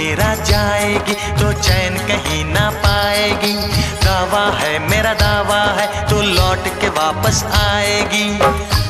मेरा जाएगी तो चैन कहीं ना पाएगी। दावा है मेरा दावा है तू लौट के वापस आएगी।